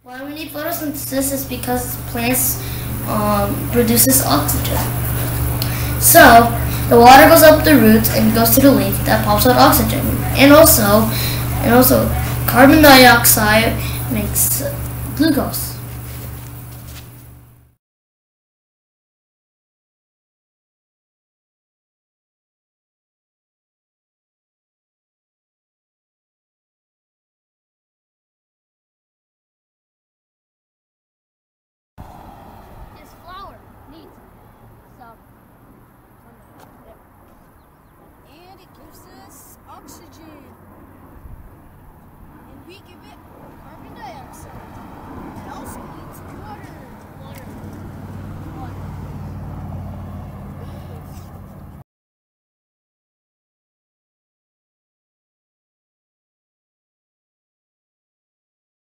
Why we need photosynthesis is because plants produces oxygen. So the water goes up the roots and goes to the leaf that pumps out oxygen, and also carbon dioxide makes glucose. This flower needs some there. And it gives us oxygen. And we give it carbon dioxide.